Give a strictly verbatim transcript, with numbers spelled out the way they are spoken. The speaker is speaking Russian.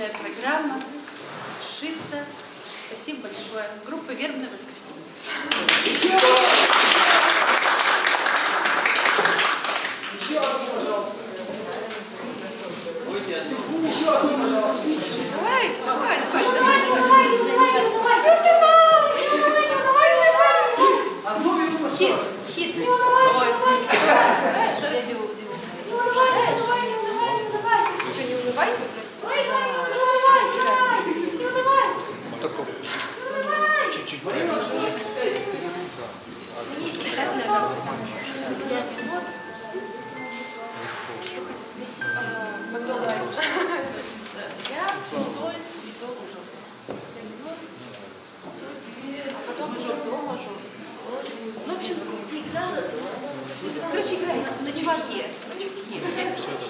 Твоя программа завершится. Спасибо большое. Группа «Вербное воскресенье». Еще одну, пожалуйста. Еще одну, пожалуйста. Давай, давай, давай, давай, давай, давай, давай, давай. Одну минуту на Хит, сорок. хит. Ой, Что я делаю? не улыбай, не улыбай, не улыбай, не улыбай. Что, не улыбай? Ой, не улыбай, не улыбай. Чуть-чуть. Время уже Я соль, и до мажор. А потом мажор, до мажор. Соль. Ну, в общем, играла. Короче, играй на чуваке. На чуваке.